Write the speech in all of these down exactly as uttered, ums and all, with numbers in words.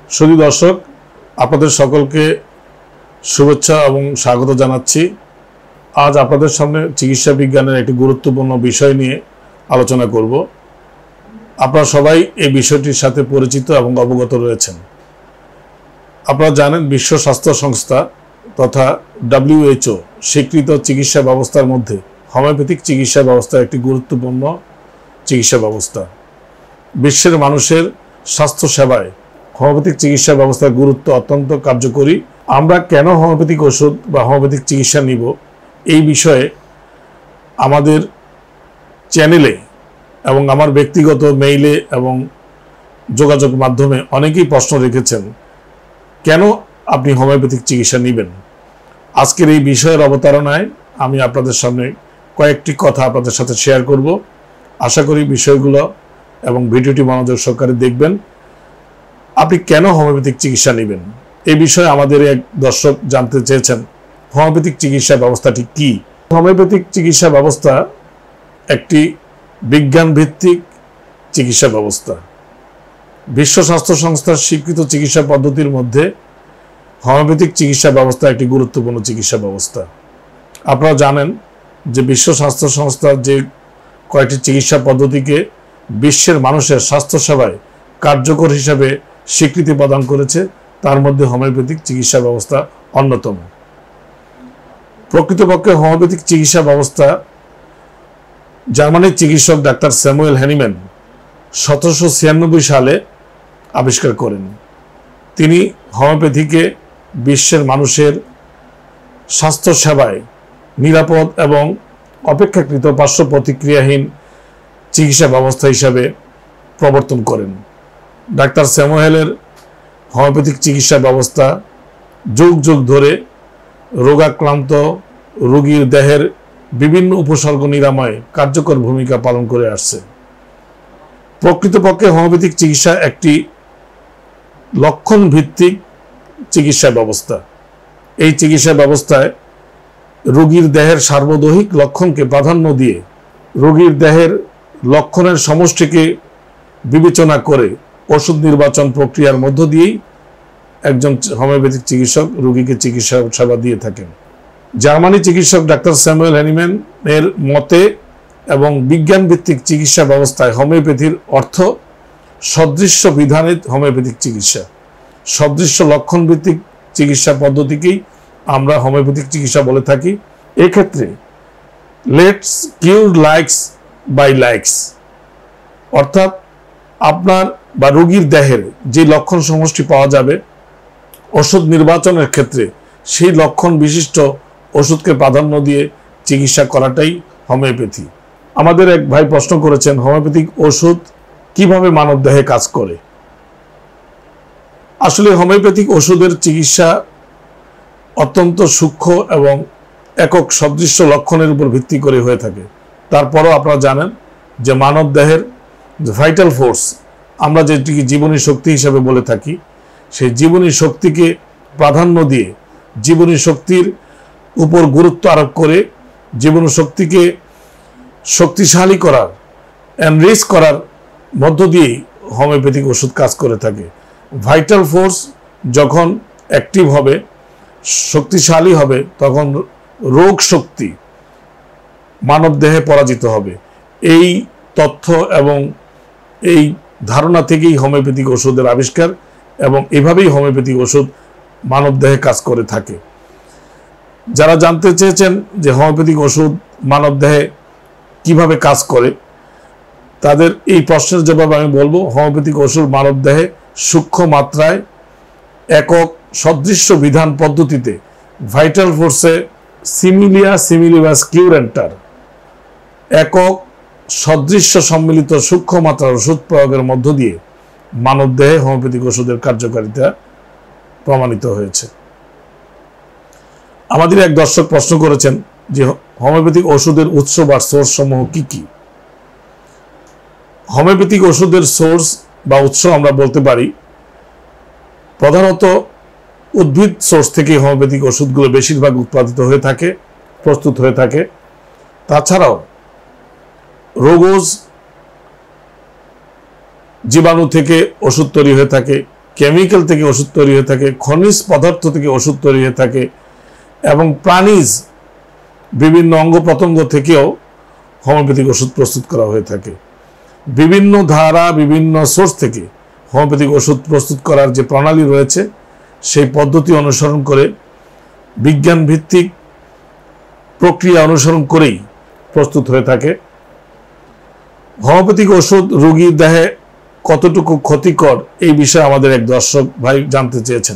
সুধী দর্শক, আপনাদের সকলকে শুভেচ্ছা এবং স্বাগত জানাচ্ছি। আজ আপনাদের সামনে চিকিৎসা বিজ্ঞানের একটি গুরুত্বপূর্ণ বিষয় নিয়ে আলোচনা করব। আপনারা সবাই এই বিষয়টির সাথে পরিচিত এবং অবগত রয়েছেন। আপনারা জানেন, বিশ্ব স্বাস্থ্য সংস্থা তথা ডব্লিউএইচও স্বীকৃত চিকিৎসা ব্যবস্থার মধ্যে হোমিওপ্যাথিক চিকিৎসা ব্যবস্থা একটি গুরুত্বপূর্ণ চিকিৎসা ব্যবস্থা। বিশ্বের মানুষের স্বাস্থ্য সেবায় হোমিওপ্যাথিক চিকিৎসা ব্যবস্থার গুরুত্ব অত্যন্ত কার্যকরী। আমরা কেন হোমিওপ্যাথিক ওষুধ বা হোমিওপ্যাথিক চিকিৎসা নিব, এই বিষয়ে আমাদের চ্যানেলে এবং আমার ব্যক্তিগত মেইলে এবং যোগাযোগ মাধ্যমে অনেকেই প্রশ্ন রেখেছেন, কেন আপনি হোমিওপ্যাথিক চিকিৎসা নেবেন। আজকের এই বিষয়ের অবতারণায় আমি আপনাদের সামনে কয়েকটি কথা আপনাদের সাথে শেয়ার করব। আশা করি বিষয়গুলো এবং ভিডিওটি মনোযোগ সহকারে দেখবেন। আপনি কেন হোমিওপ্যাথিক চিকিৎসা নেবেন, এই বিষয়ে আমাদের এক দর্শক জানতে চেয়েছেন, হোমিওপ্যাথিক চিকিৎসা ব্যবস্থাটি কি। হোমিওপ্যাথিক চিকিৎসা ব্যবস্থা একটি বিজ্ঞান ভিত্তিক চিকিৎসা ব্যবস্থা। বিশ্ব স্বাস্থ্য সংস্থার স্বীকৃত চিকিৎসা পদ্ধতির মধ্যে হোমিওপ্যাথিক চিকিৎসা ব্যবস্থা একটি গুরুত্বপূর্ণ চিকিৎসা ব্যবস্থা। আপনারা জানেন যে বিশ্ব স্বাস্থ্য সংস্থা যে কয়েকটি চিকিৎসা পদ্ধতিকে বিশ্বের মানুষের স্বাস্থ্য সেবায় কার্যকর হিসাবে স্বীকৃতি প্রদান করেছে, তার মধ্যে হোমিওপ্যাথিক চিকিৎসা ব্যবস্থা অন্যতম। প্রকৃতপক্ষে হোমিওপ্যাথিক চিকিৎসা ব্যবস্থা জার্মানির চিকিৎসক ডাক্তার স্যামুয়েল হ্যানিম্যান সতেরোশো ছিয়ানব্বই সালে আবিষ্কার করেন। তিনি হোমিওপ্যাথিকে বিশ্বের মানুষের স্বাস্থ্য সেবায় নিরাপদ এবং অপেক্ষাকৃত পার্শ্ব প্রতিক্রিয়াহীন চিকিৎসা ব্যবস্থা হিসাবে প্রবর্তন করেন। ডাক্তার স্যামুয়েলের হোমিওপ্যাথিক চিকিৎসা ব্যবস্থা যুগ যুগ ধরে রোগাক্রান্ত রোগীর দেহের বিভিন্ন উপসর্গ নিরাময়ে কার্যকর ভূমিকা পালন করে আসছে। প্রকৃতপক্ষে হোমিওপ্যাথিক চিকিৎসা একটি লক্ষণ ভিত্তিক চিকিৎসা ব্যবস্থা। এই চিকিৎসা ব্যবস্থায় রোগীর দেহের সার্বদৈহিক লক্ষণকে প্রাধান্য দিয়ে রোগীর দেহের লক্ষণের সমষ্টিকে বিবেচনা করে ওষুধ নির্বাচন প্রক্রিয়ার মধ্য দিয়েই একজন হোমিওপ্যাথিক চিকিৎসক রোগীকে চিকিৎসা সেবা দিয়ে থাকেন। জার্মানি চিকিৎসক ডাক্তার স্যামুয়েল হ্যানিম্যান এর মতে এবং বিজ্ঞান ভিত্তিক চিকিৎসা ব্যবস্থায় হোমিওপ্যাথির অর্থ সদৃশ্য বিধানের হোমিওপ্যাথিক চিকিৎসা। সদৃশ্য লক্ষণ ভিত্তিক চিকিৎসা পদ্ধতিকেই আমরা হোমিওপ্যাথিক চিকিৎসা বলে থাকি। এক্ষেত্রে let's cure likes by likes, অর্থাৎ আপনার বা রোগীর দেহের যে লক্ষণ সমষ্টি পাওয়া যাবে, ওষুধ নির্বাচনের ক্ষেত্রে সেই লক্ষণ বিশিষ্ট ওষুধকে প্রাধান্য দিয়ে চিকিৎসা করাটাই হোমিওপ্যাথি। আমাদের এক ভাই প্রশ্ন করেছেন, হোমিওপ্যাথিক ওষুধ কিভাবে মানব দেহে কাজ করে। আসলে হোমিওপ্যাথিক ওষুধের চিকিৎসা অত্যন্ত সূক্ষ্ম এবং একক সদৃশ্য লক্ষণের উপর ভিত্তি করে হয়ে থাকে। তারপরও আপনারা জানেন যে মানব দেহের ভাইটাল ফোর্স, আমরা যেটিকে জীবনী শক্তি হিসেবে বলে থাকি, সেই জীবনী শক্তিকে প্রাধান্য দিয়ে জীবনী শক্তির উপর গুরুত্ব আরোপ করে জীবনী শক্তিকে শক্তিশালী করার, এনরিচ করার মধ্য দিয়েই হোমিওপ্যাথিক ওষুধ কাজ করে থাকে। ভাইটাল ফোর্স যখন অ্যাক্টিভ হবে, শক্তিশালী হবে, তখন রোগ শক্তি মানব দেহে পরাজিত হবে। এই তথ্য এবং এই ধারণা থেকেই হোমিওপ্যাথিক ওষুধের আবিষ্কার এবং এভাবেই হোমিওপ্যাথিক ওষুধ মানব দেহে কাজ করে থাকে। যারা জানতে চেয়েছেন যে হোমিওপ্যাথিক ওষুধ মানব দেহে কিভাবে কাজ করে, তাদের এই প্রশ্নের জবাব আমি বলবো, হোমিওপ্যাথিক ওষুধ মানব দেহে সূক্ষ্ম মাত্রায় একক সদৃশ্য বিধান পদ্ধতিতে ভাইটাল ফোর্সে সিমিলিয়া সিমিলিভাস কিউরেন্টার একক সদৃশ্য সম্মিলিত সূক্ষ্ম মাত্রার ওষুধ প্রয়োগের মধ্য দিয়ে মানব দেহে হোমিওপ্যাথিক ওষুধের কার্যকারিতা প্রমাণিত হয়েছে। আমাদের এক দর্শক প্রশ্ন করেছেন যে হোমিওপ্যাথিক ওষুধের উৎস বা সোর্স সমূহ কি কি। হোমিওপ্যাথিক ওষুধের সোর্স বা উৎস আমরা বলতে পারি প্রধানত উদ্ভিদ সোর্স থেকে হোমিওপ্যাথিক ওষুধগুলো বেশিরভাগ উৎপাদিত হয়ে থাকে, প্রস্তুত হয়ে থাকে। তাছাড়াও রোগজ জীবাণু থেকে ওষুধ তৈরি হয়ে থাকে, কেমিক্যাল থেকে ওষুধ তৈরি হয়ে থাকে, খনিজ পদার্থ থেকে ওষুধ তৈরি হয়ে থাকে এবং প্রাণীজ বিভিন্ন অঙ্গ প্রত্যঙ্গ থেকেও হোমিওপ্যাথিক ওষুধ প্রস্তুত করা হয়ে থাকে। বিভিন্ন ধারা বিভিন্ন সোর্স থেকে হোমিওপ্যাথিক ওষুধ প্রস্তুত করার যে প্রণালী রয়েছে সেই পদ্ধতি অনুসরণ করে বিজ্ঞান ভিত্তিক প্রক্রিয়া অনুসরণ করেই প্রস্তুত হয়ে থাকে। হোমিওপ্যাথিক ওষুধ রোগীর দেহে কতটুকু ক্ষতিকর এই বিষয়ে আমাদের এক দর্শক ভাই জানতে চেয়েছেন।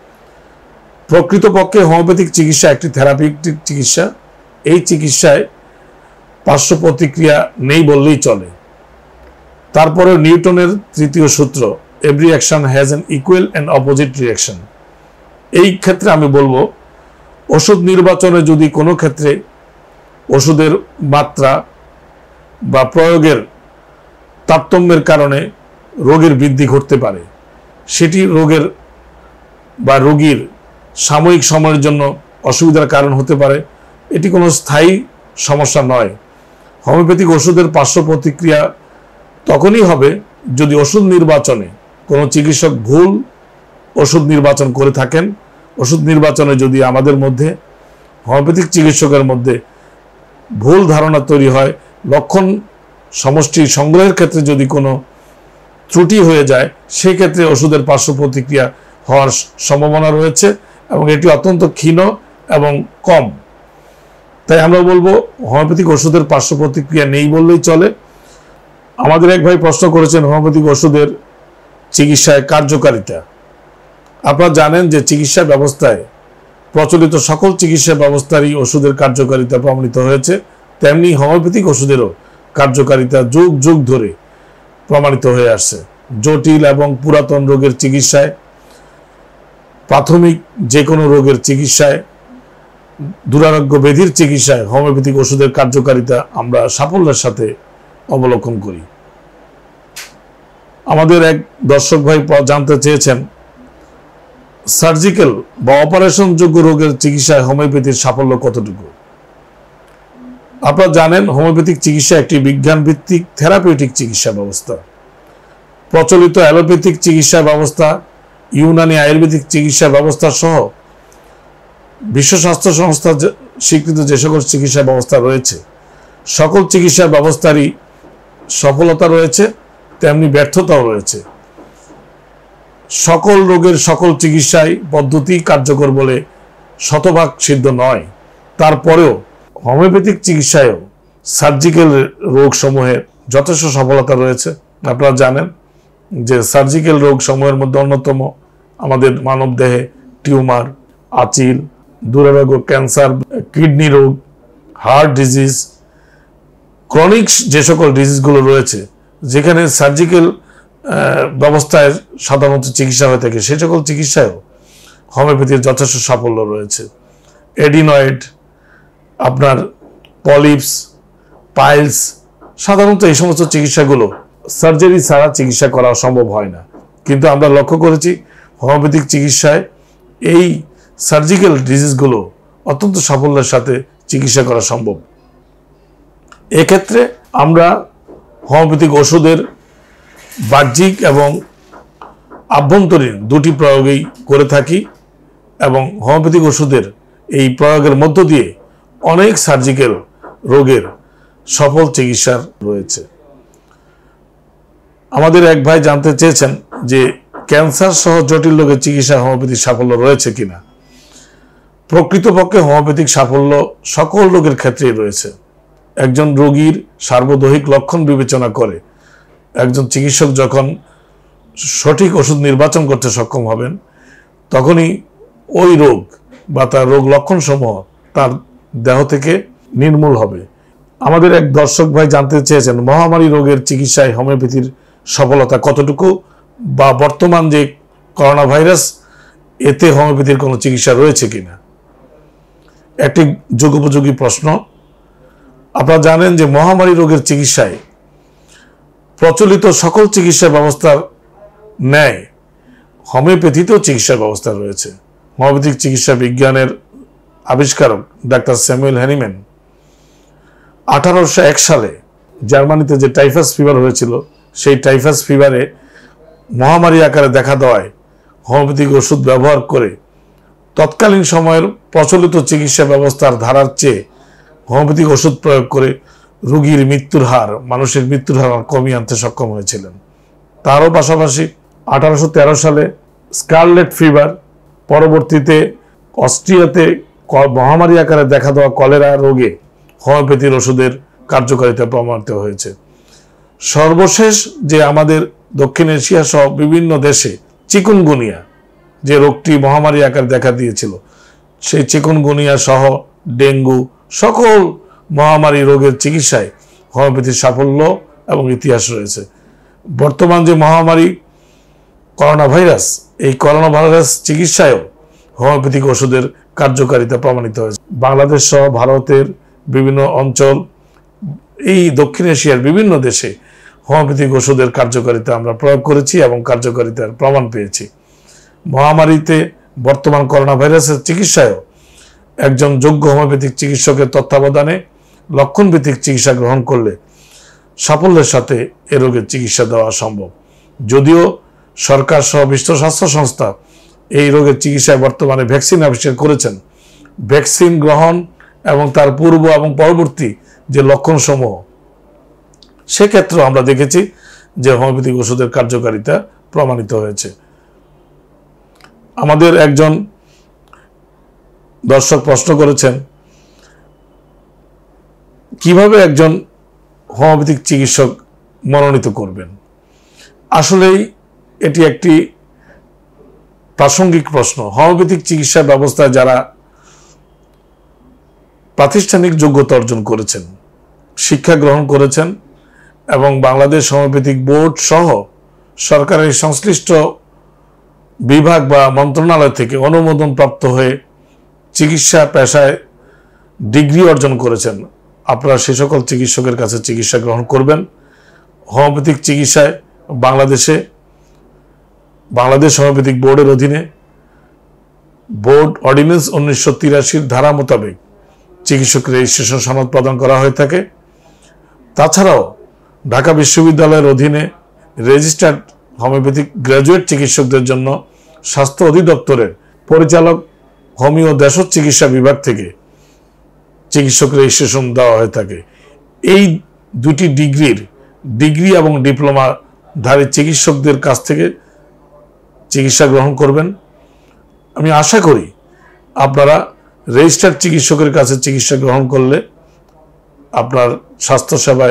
প্রকৃতপক্ষে হোমিওপ্যাথিক চিকিৎসা একটি থেরাপিউটিক চিকিৎসা। এই চিকিৎসায় পার্শ্ব প্রতিক্রিয়া নেই বললেই চলে। তারপরে নিউটনের তৃতীয় সূত্র, every action has an equal and opposite reaction. এই ক্ষেত্রে আমি বলবো ওষুধ নির্বাচনে যদি কোনো ক্ষেত্রে ওষুধের মাত্রা বা প্রয়োগের তারতম্যের কারণে রোগের বৃদ্ধি ঘটতে পারে, সেটি রোগের বা রোগীর সাময়িক সময়ের জন্য অসুবিধার কারণ হতে পারে। এটি কোনো স্থায়ী সমস্যা নয়। হোমিওপ্যাথিক ওষুধের পার্শ্ব প্রতিক্রিয়া তখনই হবে যদি ওষুধ নির্বাচনে কোনো চিকিৎসক ভুল ওষুধ নির্বাচন করে থাকেন। ওষুধ নির্বাচনে যদি আমাদের মধ্যে হোমিওপ্যাথিক চিকিৎসকের মধ্যে ভুল ধারণা তৈরি হয়, লক্ষণ সমষ্টি সংগ্রহের ক্ষেত্রে যদি কোনো ত্রুটি হয়ে যায়, সেক্ষেত্রে ওষুধের পার্শ্ব প্রতিক্রিয়া হওয়ার সম্ভাবনা রয়েছে এবং এটি অত্যন্ত ক্ষীণ এবং কম। তাই আমরা বলবো হোমিওপ্যাথিক ওষুধের পার্শ্ব প্রতিক্রিয়া নেই বললেই চলে। আমাদের এক ভাই প্রশ্ন করেছেন হোমিওপ্যাথিক ওষুধের চিকিৎসায় কার্যকারিতা। আপনারা জানেন যে চিকিৎসা ব্যবস্থায় প্রচলিত সকল চিকিৎসা ব্যবস্থারই ওষুধের কার্যকারিতা প্রমাণিত হয়েছে, তেমনি হোমিওপ্যাথিক ওষুধেরও কার্যকারিতা যুগ যুগ ধরে প্রমাণিত হয়ে আসছে। জটিল এবং পুরাতন রোগের চিকিৎসায়, প্রাথমিক যে কোনো রোগের চিকিৎসায়, দুরারোগ্য ব্যাধির চিকিৎসায় হোমিওপ্যাথিক ওষুধের কার্যকারিতা আমরা সাফল্যের সাথে অবলোকন করি। আমাদের এক দর্শক ভাই জানতে চেয়েছেন সার্জিক্যাল বা অপারেশন যোগ্য রোগের চিকিৎসায় হোমিওপ্যাথির সাফল্য কতটুকু। আপনারা জানেন হোমিওপ্যাথিক চিকিৎসা একটি বিজ্ঞান ভিত্তিক থেরাপিউটিক চিকিৎসা ব্যবস্থা। প্রচলিত অ্যালোপ্যাথিক চিকিৎসা ব্যবস্থা, ইউনানি আয়ুর্বেদিক চিকিৎসা ব্যবস্থা সহ বিশ্ব স্বাস্থ্য সংস্থা স্বীকৃত যে সকল চিকিৎসা ব্যবস্থা রয়েছে, সকল চিকিৎসা ব্যবস্থারই সফলতা রয়েছে, তেমনি ব্যর্থতাও রয়েছে। সকল রোগের সকল চিকিৎসাই পদ্ধতি কার্যকর বলে শতভাগ সিদ্ধ নয়। তারপরেও হোমিওপ্যাথিক চিকিৎসায়ও সার্জিক্যাল রোগ সমূহের যথেষ্ট সফলতা রয়েছে। আপনারা জানেন যে সার্জিক্যাল রোগ সমূহের মধ্যে অন্যতম আমাদের মানব দেহে টিউমার, আচিল, দুরারোগ্য ক্যান্সার, কিডনি রোগ, হার্ট ডিজিজ, ক্রনিক যে সকল ডিজিজগুলো রয়েছে যেখানে সার্জিক্যাল ব্যবস্থায় সাধারণত চিকিৎসা হয়ে থাকে, সে সকল চিকিৎসায়ও হোমিওপ্যাথির যথেষ্ট সাফল্য রয়েছে। এডিনয়েড, আপনার পলিপস, পাইলস, সাধারণত এই সমস্ত চিকিৎসাগুলো সার্জারি ছাড়া চিকিৎসা করা সম্ভব হয় না, কিন্তু আমরা লক্ষ্য করেছি হোমিওপ্যাথিক চিকিৎসায় এই সার্জিক্যাল ডিজিজগুলো অত্যন্ত সাফল্যের সাথে চিকিৎসা করা সম্ভব। এক্ষেত্রে আমরা হোমিওপ্যাথিক ওষুধের বাহ্যিক এবং আভ্যন্তরীণ দুটি প্রয়োগই করে থাকি এবং হোমিওপ্যাথিক ওষুধের এই প্রয়োগের মধ্য দিয়ে অনেক সার্জিক্যাল রোগের সফল চিকিৎসার রয়েছে। আমাদের এক ভাই জানতে চেয়েছেন যে ক্যান্সার সহ জটিল রোগের চিকিৎসায় হোমিওপ্যাথিক সাফল্য রয়েছে কিনা। প্রকৃতপক্ষে হোমিওপ্যাথিক সাফল্য সকল রোগের ক্ষেত্রেই রয়েছে। একজন রোগীর সার্বদৈহিক লক্ষণ বিবেচনা করে একজন চিকিৎসক যখন সঠিক ওষুধ নির্বাচন করতে সক্ষম হবেন, তখনই ওই রোগ বা তার রোগ লক্ষণ সমূহ তার দেহ থেকে নির্মূল হবে। আমাদের এক দর্শক ভাই জানতে চেয়েছেন মহামারী রোগের চিকিৎসায় হোমিওপ্যাথির সফলতা কতটুকু, বা বর্তমান যে করোনা ভাইরাস এতে হোমিওপ্যাথির কোনো চিকিৎসা রয়েছে কিনা। একটি যুগোপযোগী প্রশ্ন। আপনারা জানেন যে মহামারী রোগের চিকিৎসায় প্রচলিত সকল চিকিৎসা ব্যবস্থার ন্যায় হোমিওপ্যাথিতেও চিকিৎসা ব্যবস্থা রয়েছে। হোমিওপ্যাথিক চিকিৎসা বিজ্ঞানের আবিষ্কারক ডাক্তার স্যামুয়েল হ্যানিম্যান আঠারোশো এক সালে জার্মানিতে যে টাইফাস ফিভার হয়েছিল, সেই টাইফাস ফিভারে মহামারী আকারে দেখা দেওয়ায় হোমিওপ্যাথিক ওষুধ ব্যবহার করে তৎকালীন সময়ের প্রচলিত চিকিৎসা ব্যবস্থার ধারার চেয়ে হোমিওপ্যাথিক ওষুধ প্রয়োগ করে রোগীর মৃত্যুর হার মানুষের মৃত্যুর হার কমিয়ে আনতে সক্ষম হয়েছিলেন। তারও পাশাপাশি আঠারোশো তেরো সালে স্কারলেট ফিভার, পরবর্তীতে অস্ট্রিয়াতে মহামারী আকারে দেখা দেওয়া কলেরা রোগে হোমিওপ্যাথির ওষুধের কার্যকারিতা প্রমাণিত হয়েছে। সর্বশেষ যে আমাদের দক্ষিণ এশিয়া সহ বিভিন্ন দেশে চিকুনগুনিয়া যে রোগটি মহামারী আকারে দেখা দিয়েছিল, সেই চিকুনগুনিয়া সহ ডেঙ্গু সকল মহামারী রোগের চিকিৎসায় হোমিওপ্যাথির সাফল্য এবং ইতিহাস রয়েছে। বর্তমান যে মহামারী করোনা ভাইরাস, এই করোনা ভাইরাস চিকিৎসায়ও হোমিওপ্যাথিক ওষুধের কার্যকারিতা প্রমাণিত হয়েছে। বাংলাদেশ সহ ভারতের বিভিন্ন অঞ্চল, এই দক্ষিণ এশিয়ার বিভিন্ন দেশে হোমিওপ্যাথিক ওষুধের কার্যকারিতা আমরা প্রয়োগ করেছি এবং কার্যকারিতার প্রমাণ পেয়েছি। মহামারীতে বর্তমান করোনা ভাইরাসের চিকিৎসায়ও একজন যোগ্য হোমিওপ্যাথিক চিকিৎসকের তত্ত্বাবধানে লক্ষণভিত্তিক চিকিৎসা গ্রহণ করলে সাফল্যের সাথে এ রোগের চিকিৎসা দেওয়া সম্ভব। যদিও সরকার সহ বিশ্ব স্বাস্থ্য সংস্থা এই রোগের চিকিৎসায় বর্তমানে ভ্যাকসিন আবিষ্কার করেছেন, ভ্যাকসিন গ্রহণ এবং তার পূর্ব এবং পরবর্তী যে লক্ষণসমূহ, সেক্ষেত্রে আমরা দেখেছি যে হোমিওপ্যাথিক ওষুধের কার্যকারিতা প্রমাণিত হয়েছে। আমাদের একজন দর্শক প্রশ্ন করেছেন, কিভাবে একজন হোমিওপ্যাথিক চিকিৎসক মনোনীত করবেন? আসলেই এটি একটি প্রাসঙ্গিক প্রশ্ন। হোমিওপ্যাথিক চিকিৎসা ব্যবস্থায় যারা প্রাতিষ্ঠানিক যোগ্যতা অর্জন করেছেন, শিক্ষা গ্রহণ করেছেন এবং বাংলাদেশ হোমিওপ্যাথিক বোর্ড সহ সরকারের সংশ্লিষ্ট বিভাগ বা মন্ত্রণালয় থেকে অনুমোদন প্রাপ্ত হয়ে চিকিৎসা পেশায় ডিগ্রি অর্জন করেছেন, আপনারা সে সকল চিকিৎসকের কাছে চিকিৎসা গ্রহণ করবেন। হোমিওপ্যাথিক চিকিৎসায় বাংলাদেশে বাংলাদেশ হোমিওপ্যাথিক বোর্ডের অধীনে বোর্ড অর্ডিন্যান্স উনিশশো তিরাশির ধারা মোতাবেক চিকিৎসক রেজিস্ট্রেশন সনদ প্রদান করা হয়ে থাকে। তাছাড়াও ঢাকা বিশ্ববিদ্যালয়ের অধীনে রেজিস্টার্ড হোমিওপ্যাথিক গ্র্যাজুয়েট চিকিৎসকদের জন্য স্বাস্থ্য অধিদপ্তরের পরিচালক হোমিও দেশজ চিকিৎসা বিভাগ থেকে চিকিৎসক রেজিস্ট্রেশন দেওয়া হয়ে থাকে। এই দুটি ডিগ্রির ডিগ্রি এবং ডিপ্লোমাধারী চিকিৎসকদের কাছ থেকে চিকিৎসা গ্রহণ করবেন। আমি আশা করি আপনারা রেজিস্টার্ড চিকিৎসকের কাছে চিকিৎসা গ্রহণ করলে আপনার স্বাস্থ্যসেবায়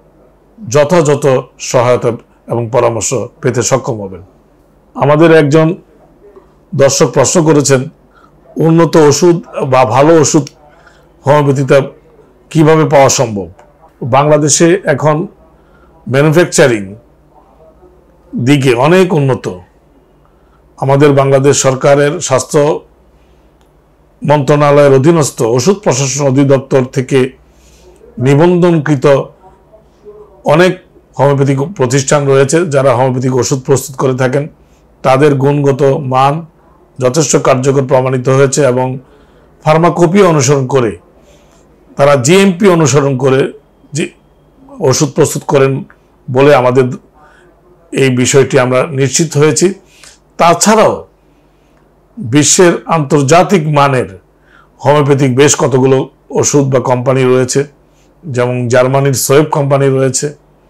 যথাযথ সহায়তা এবং পরামর্শ পেতে সক্ষম হবেন। আমাদের একজন দর্শক প্রশ্ন করেছেন, উন্নত ওষুধ বা ভালো ওষুধ হোমিওপ্যাথিতে কিভাবে পাওয়া সম্ভব? বাংলাদেশে এখন ম্যানুফ্যাকচারিং দিকে অনেক উন্নত। আমাদের বাংলাদেশ সরকারের স্বাস্থ্য মন্ত্রণালয়ের অধীনস্থ ওষুধ প্রশাসন অধিদপ্তর থেকে নিবন্ধনকৃত অনেক হোমিওপ্যাথিক প্রতিষ্ঠান রয়েছে যারা হোমিওপ্যাথিক ওষুধ প্রস্তুত করে থাকেন। তাদের গুণগত মান যথেষ্ট কার্যকর প্রমাণিত হয়েছে এবং ফার্মাকোপি অনুসরণ করে তারা জিএমপি অনুসরণ করে যে ওষুধ প্রস্তুত করেন বলে আমাদের এই বিষয়টি আমরা নিশ্চিত হয়েছি। তাছাড়াও বিশ্বের আন্তর্জাতিক মানের হোমিওপ্যাথিক বেশ কতগুলো ওষুধ বা কোম্পানি রয়েছে, যেমন জার্মানির সোয়েব কোম্পানি রয়েছে,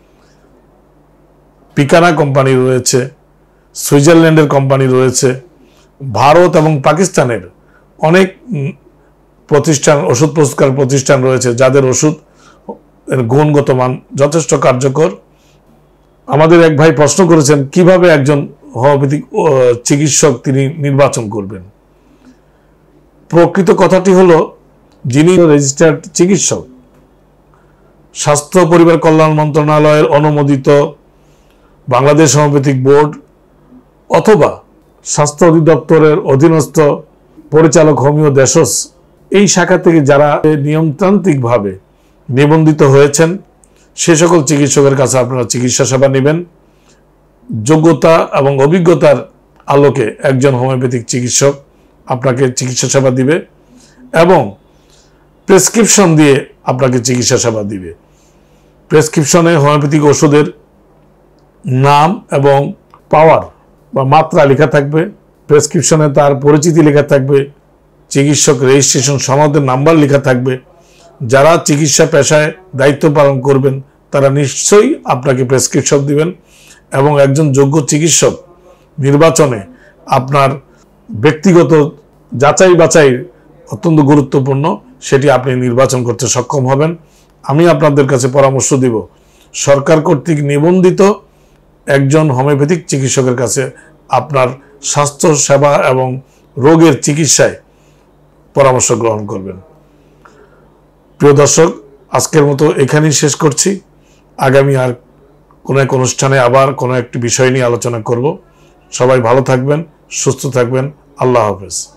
পিকানা কোম্পানি রয়েছে, সুইজারল্যান্ডের কোম্পানি রয়েছে, ভারত এবং পাকিস্তানের অনেক প্রতিষ্ঠান ওষুধ প্রস্তুতকারী প্রতিষ্ঠান রয়েছে যাদের ওষুধ এর গুণগত মান যথেষ্ট কার্যকর। আমাদের এক ভাই প্রশ্ন করেছেন, কিভাবে একজন হোমিওপ্যাথিক চিকিৎসক তিনি নির্বাচন করবেন? প্রকৃত কথাটি হলো, যিনি রেজিস্টার্ড চিকিৎসক, স্বাস্থ্য পরিবার কল্যাণ মন্ত্রণালয়ের অনুমোদিত বাংলাদেশ হোমিওপ্যাথিক বোর্ড অথবা স্বাস্থ্য অধিদপ্তরের অধীনস্থ পরিচালক হোমিও দেশজ এই শাখা থেকে যারা নিয়মতান্ত্রিকভাবে নিবন্ধিত হয়েছেন সে সকল চিকিৎসকের কাছে আপনারা চিকিৎসা সেবা নেবেন। যোগ্যতা এবং অভিজ্ঞতার আলোকে একজন হোমিওপ্যাথিক চিকিৎসক আপনাকে চিকিৎসা সেবা দিবে এবং প্রেসক্রিপশন দিয়ে আপনাকে চিকিৎসা সেবা দিবে। প্রেসক্রিপশনে হোমিওপ্যাথিক ওষুধের নাম এবং পাওয়ার বা মাত্রা লেখা থাকবে প্রেসক্রিপশনে তার পরিচিতি লেখা থাকবে, চিকিৎসক রেজিস্ট্রেশন সনদের নাম্বার লেখা থাকবে। যারা চিকিৎসা পেশায় দায়িত্ব পালন করবেন তারা নিশ্চয়ই আপনাকে প্রেসক্রিপশন দিবেন এবং একজন যোগ্য চিকিৎসক নির্বাচনে আপনার ব্যক্তিগত যাচাই বাছাই অত্যন্ত গুরুত্বপূর্ণ, সেটি আপনি নির্বাচন করতে সক্ষম হবেন। আমি আপনাদের কাছে পরামর্শ দিব সরকার কর্তৃক নিবন্ধিত একজন হোমিওপ্যাথিক চিকিৎসকের কাছে আপনার স্বাস্থ্য সেবা এবং রোগের চিকিৎসায় পরামর্শ গ্রহণ করবেন। প্রিয় দর্শক, আজকের মতো এখানেই শেষ করছি। আগামী আর কোনো এক অনুষ্ঠানে আবার কোনো একটি বিষয় নিয়ে আলোচনা করব। সবাই ভালো থাকবেন, সুস্থ থাকবেন। আল্লাহ হাফেজ।